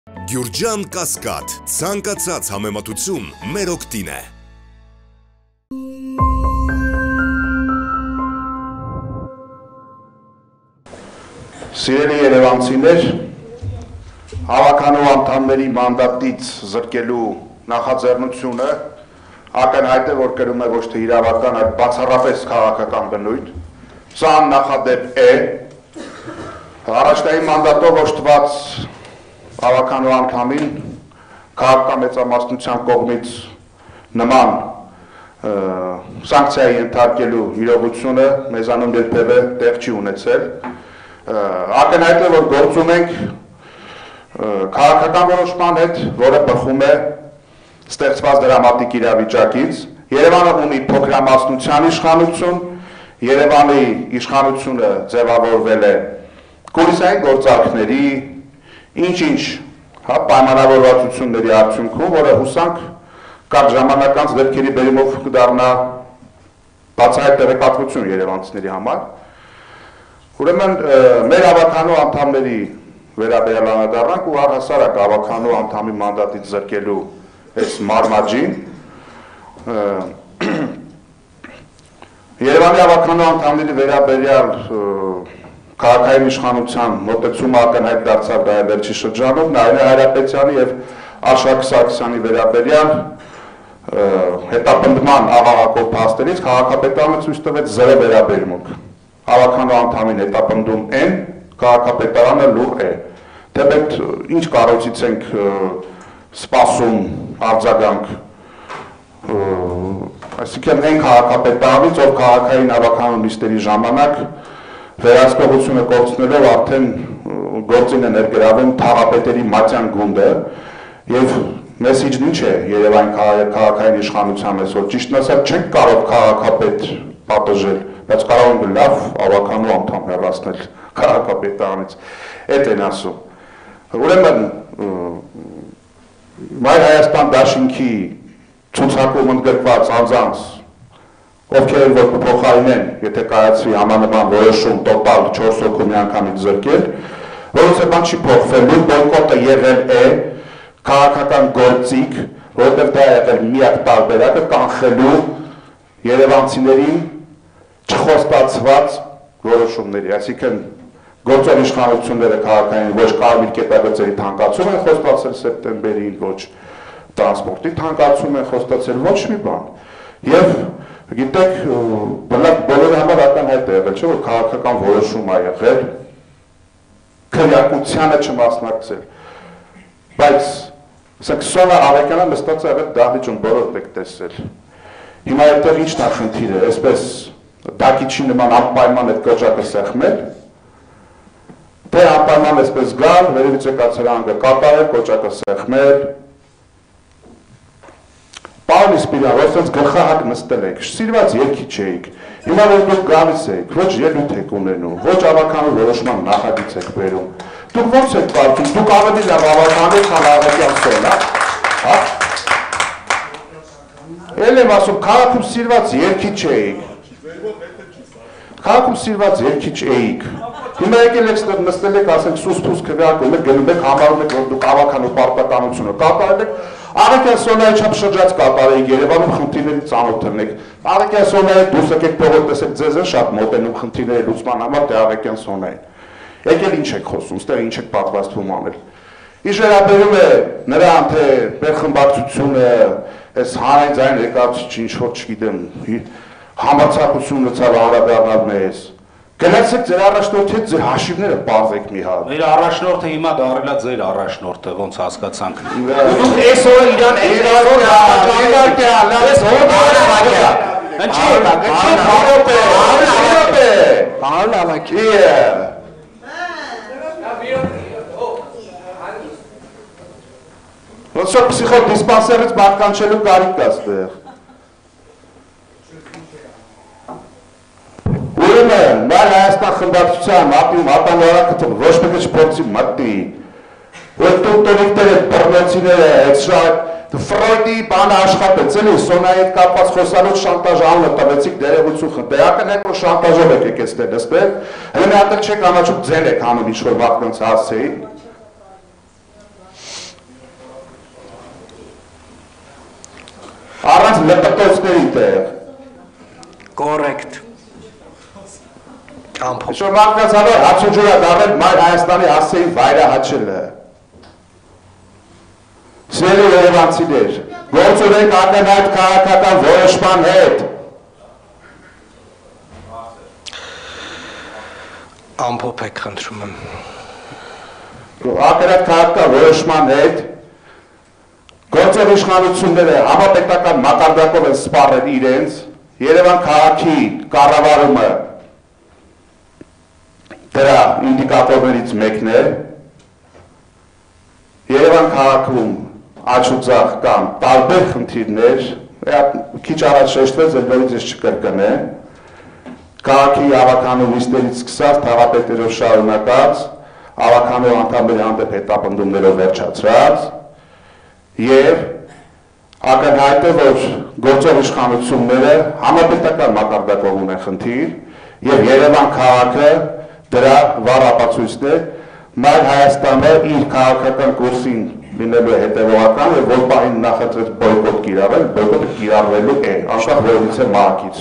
Գյուրջան Կասկադ, ցանկացած համեմատություն մեր օգտին է։ Սիրելի երևանցիներ, հավաքանու անդամների մանդատից զրկելու նախաձեռնությունը ակնհայտ է, որ կրում է ոչ թե իրավական, այլ բացառապես քաղաքական բնույթ։ Սա աննախադեպ է։ Առաջնային մանդատով օժտված հավաքանու անդամին քաղաքական մեծամասնության կողմից նման սանկցիայի ենթարկելու իրողությունը մեզանում երբևէ տեղ չի ունեցել։ Ակնհայտ է, որ գործում ենք քաղաքական որոշման հետ, որը բխում է ստեղծված դրամատիկ իրավիճակից։ Երևանը ունի փոքրամասնության իշխանություն, Երևանի իշխանությունը ձևավորվել է կուլիսային գործարքների, ինչ-ինչ պայմանավորվածությունների արդյունքում, որը հուսանք կարճ ժամանակ անց դեպքերի բերումով կդառնա բացահայտ տեղեկատվություն երևանցիների համար։ Ուրեմն մեր հավաքանու անդամների վերաբերյալ անդրադառնանք ու առհասարակ հավաքանու անդամի մանդատից զրկելու այս մարմաջին։ Երևանի հավաքանու անդամների վերաբերյալ քաղաքային իշխանության մոտեցումը ակնհայտ դարձավ դա վերջի շրջանում, Նայիրե Հայրապետյանի եւ Արշակ Սարգսյանի վերաբերյալ հետապնդման աղաղակով փաստերից քաղաքապետարանը ցույց տվեց զրո վերաբերմունք։ Հավաքանու անդամին հետապնդում են, քաղաքապետարանը լուր է։ Թեպետ ինչ կառույցից ենք սպասում արձագանք, այսինքն այն քաղաքապետարանից, ով քաղաքային հավաքանու նիստերի ժամանակ վերահսկողությունը կորցնելով արդեն գործին է ներգրավում թաղապետերի մատյան գունդը եւ մեսիջն ինչ է Երևանի քաղաքային իշխանության այսօր ճիշտ ասած չենք կարող քաղաքապետ պատժել, բայց կարող ենք լավ հավաքանու անդամ հեռացնել քաղաքապետարանից, այդ են ասում։ Ուրեմն Մայր Հայաստան դաշինքի ցուցակում ընդգրկված անձանց ովքեր որ փոխարինեն, եթե կայացվի համանման որոշում տոտալ 4 հոգու միանգամից զրկել, որոնց բան չի փոխվելու, բոյկոտը եղել է քաղաքական գործիք, որովհետև դա եղել միակ տարբերակը կանխելու երևանցիներին չխոստացված որոշումների, այսինքն գործող իշխանությունները քաղաքային ոչ կարմիր կետագծերի թանկացում են խոստացել սեպտեմբերին, ոչ տրանսպորտի թանկացում են խոստացել, ոչ մի բան։ Եվ գիտեք, բոլորի համար ակնհայտ է եղել, չէ՞ որ քաղաքական որոշում ա եղել, քրեակությանը չմասնակցել։ Բայց ասենք Սոնա Ավեկյանը նստած է եղել դահլիճում, բոլորդ եք տեսել։ Հիմա այդտեղ ի՞նչն է խնդիրը, այսպես դակիչի նման անպայման այդ կրճակը սեղմել, թե անպայման այսպես գալ, վերևից եկած հրանգը կատարել, կոճակը սեղմել։ Պարոն Իսպիրյան, որ ասենց գլխահակ նստել եք, սիրված երգիչ էիք, հիմա որ դուք գալիս եք, ոչ ելույթ եք ունենում, ոչ հավաքանու որոշման նախագիծ եք բերում, դուք ո՞նց եք կարծում, դուք ավելի լավ հավաքանու եք, քան Ավետյան Սոնա, հա։ Էլ եմ ասում, քաղաքում սիրված երգիչ էիք, քաղաքում սիրված երգիչ էիք, հիմա եկել եք նստել եք, ասենք սուս-փուս քվեարկում եք, գնում եք, համարում եք, որ դուք հավաքանու պարտականությունը կատարել եք, Արգելվում Սոնայի չափ շրջած կատարեիք Երևանում խնդիրների ծանոթ ըլնեք։ Արգելվում Սոնայի դուրս եկեք փողոց տեսեք ձեզ են շատ մոտենում խնդիրների լուծման համար դե Արգելվում Սոնային։ Եկել ինչ եք խոսում, ստեղ ինչ եք պատվաստվում անել։ Ինչ վերաբերում է նրան թե մեր խմբակցությունը, այս հանրային ձայն եկած ինչ որ չգիտեմ, համարձակություն լցավ անդրադառնալ մեզ։ Գնացեք ձեր առաջնորդի հետ ձեր հաշիվները պարզեք մի հատ։ Մեր առաջնորդը հիմա դառել է ձեր առաջնորդը, ոնց հասկացանք։ Դուք այսօր իրան Ոնց որ պսիխոդիսպանսերից բարձրանալու կարիք կա այստեղ։ Ուրեմն Մայր Հայաստան խմբակցության հատանորակը ոչ մեկը չփորձի մտնի։ Որ տունտոնիկները, բռնոցիները, այդ շատ Ֆրոյդի բանը աշխատեց, էլի Սոնայի հետ կապված խոսալով շանտաժ անունը տվեցիք դերևություն խնդրական եք, որ շանտաժով եք եկել ստեղ նստել, հենց հատել չեք ամաչուկ ձեն եք անում ինչ-որ վաղտնց հասցեի։ լպտոցների տեղ։ Կորեկտ։ Շո մարդկացավոր հացուջուրա դարել մայր Հայաստանի հասցեին վայրահաչելը։ Սիրելի երևանցիներ, գործունենք ակնհայտ քաղաքական որոշման հետ։ Ամփոփ եք խնդրում եմ։ Ակնհայտ քաղաքական որոշման հետ գործող իշխանությունները համապետական մակարդակով են սպառել իրենց Երևան քաղաքի կառավարումը դրա ինդիկատորներից մեկն է Երևան քաղաքում աչուձախ կամ տարբեր խնդիրներ, քիչ առաջ շեշտվեց, այլ նորից ես չկրկնեմ, քաղաքի ավականու նիստերից սկսած թաղապետերով շարունակած, ավականու անդամների հանդեպ հետապնդումներով վերջացրած եւ ակնհայտ է, որ գործող իշխանությունները համապետական մակարդակով ունեն խնդիր եւ Երևան քաղաքը դրա վառ ապացույցն է, մայր Հայաստանը իր քաղաքական կուրսին լինելու է հետևողական եւ որ պահին նախընտրեց բոյկոտ կիրառել, բոյկոտը կիրառվելու է, անկախ որից է մահակից։